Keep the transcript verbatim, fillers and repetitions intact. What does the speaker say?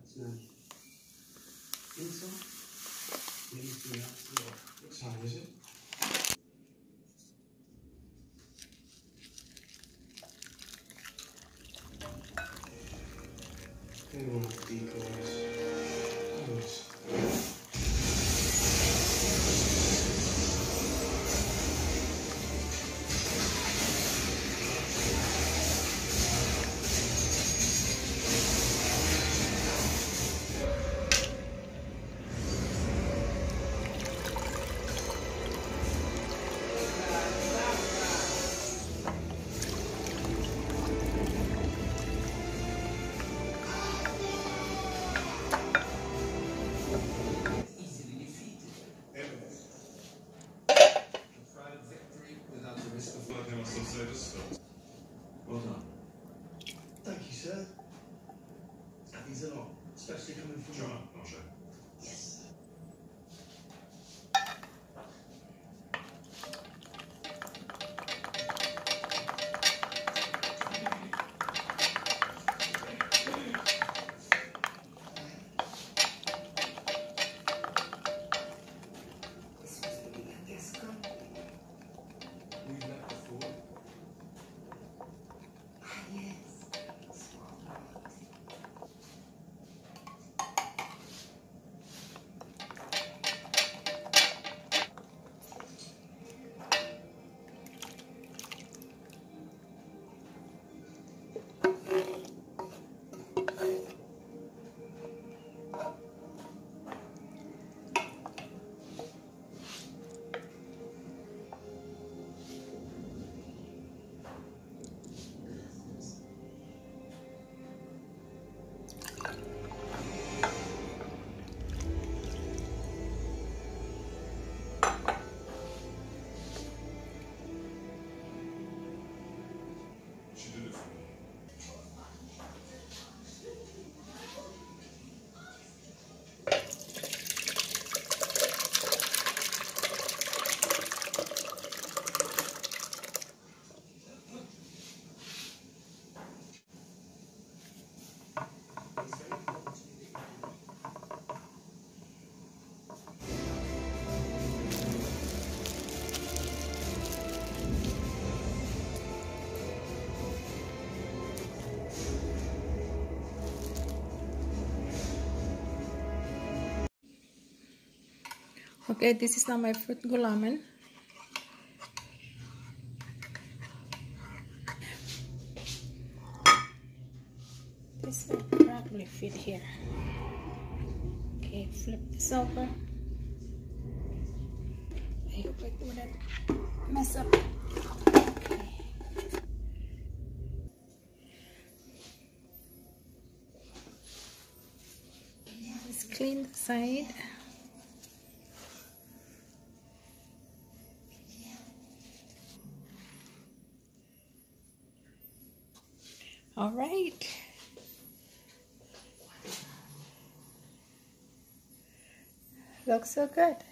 So inside, maybe through that. What side is it? They don't have decoys. Nice. Well done. Thank you, sir. That means a lot, especially coming from John, I'll show. Yes. We've left before. She did it for me. Okay, this is now my fruit gulaman. This will probably fit here. Okay, flip this over. I hope I wouldn't mess up. Okay. Just clean the side. All right. Looks so good.